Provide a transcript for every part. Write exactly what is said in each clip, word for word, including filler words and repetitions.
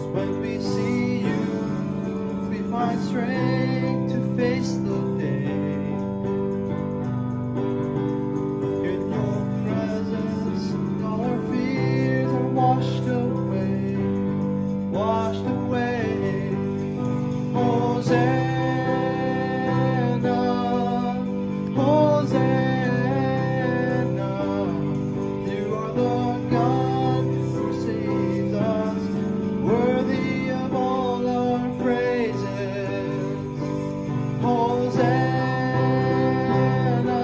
When we see you, we find strength to face the day. In your presence, all our fears are washed away, washed away. Hosanna, Hosanna, you are the God who saves us, worthy of all our praises. Hosanna,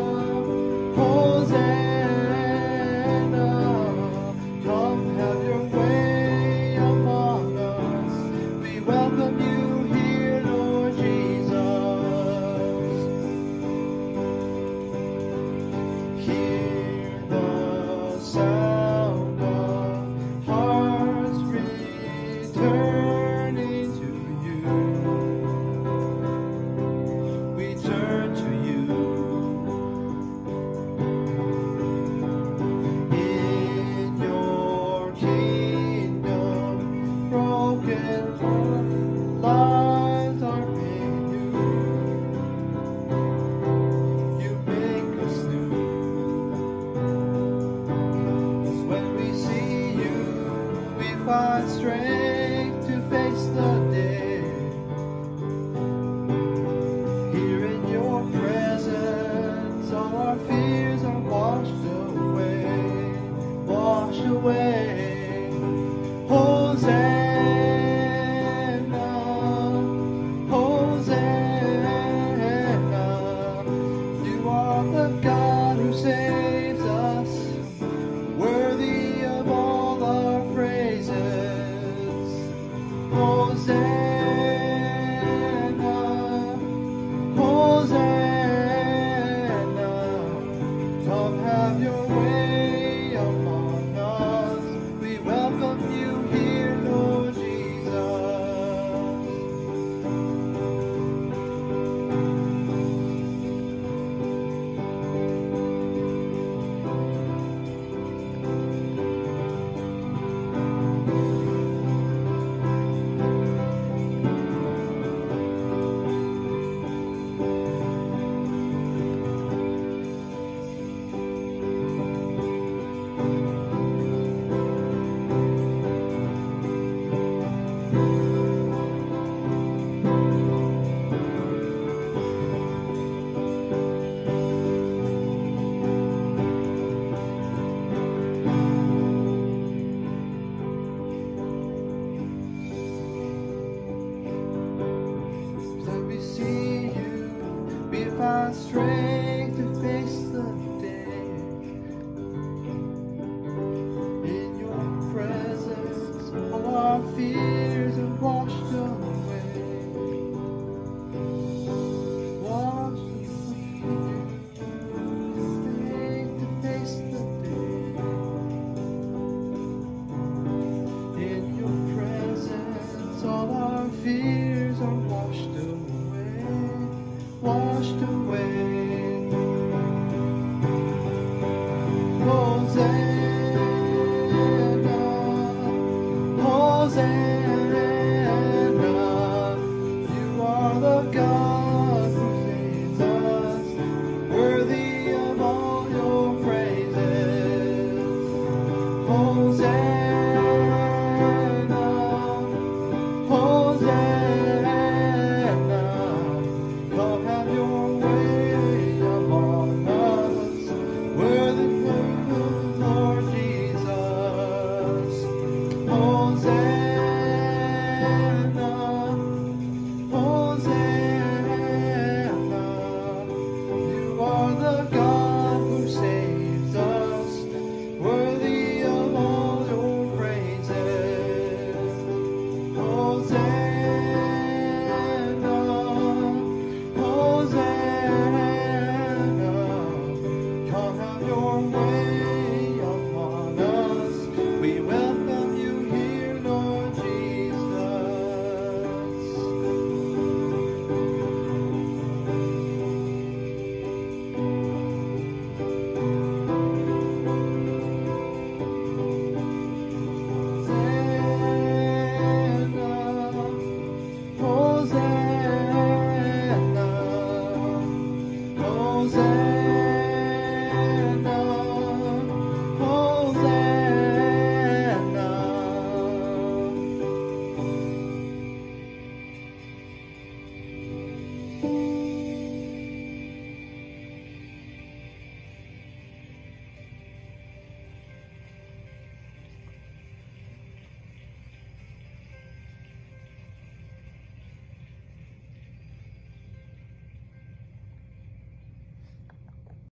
Hosanna, come have your way among us. We welcome you here, Lord Jesus. Hear the sound of hearts returning to you. We turn to you. In your kingdom, broken lives are made new. You make us new. When we see you, we find strength to face the day. Here in your presence, all our fears are washed away, washed away. Hosanna, Hosanna, you are the God who saves us, worthy of all our praises. Hosanna, Hosanna, come have your way among us. We welcome you here, Lord Jesus. When we see you, we find strength to face the day. In your presence, all our fears are washed away, washed away. Strength to face the day. In your presence, all our fears are washed away, washed away. Hosanna, Hosanna.